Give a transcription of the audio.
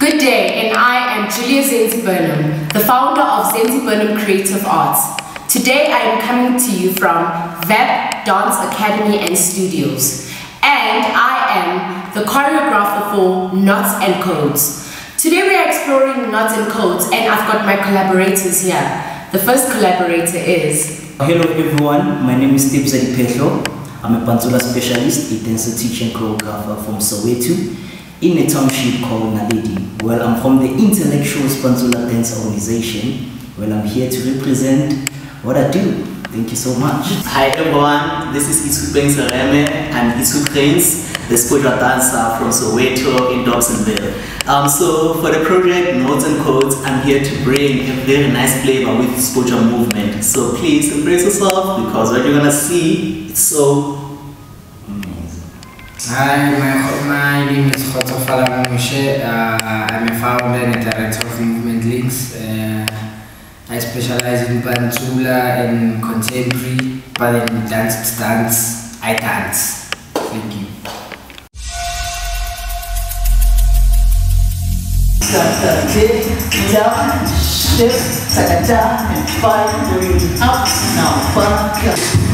Good day, and I am Zenzie Burnham, the founder of Zenzie Burnham Creative Arts. Today I am coming to you from VEP Dance Academy and Studios, and I am the choreographer for Knots and Codes. Today we are exploring knots and codes, and I've got my collaborators here. The first collaborator is... Hello everyone, my name is Zenzie Burnham. I'm a Pantula specialist, a dancer, teacher and choreographer from Soweto, in a township called Naledi. Well, I'm from the Intellectual Pantula Dance Organization. Well, I'm here to represent what I do. Thank you so much. Hi everyone, this is Isu Sereme. I'm Isu Prince, the spiritual dancer from Soweto in Dobsonville. So for the project Notes and Codes, I'm here to bring a very nice flavor with spiritual movement. So please embrace yourself, because what you're gonna see, it's so amazing. Hi, my name is Khotofala Moshe. I'm a founder and director of Movement Links. I specialize in Pantula and contemporary, but in dance, I dance. Thank you. Down, shift, down, and 5, breathe up, now 1, go.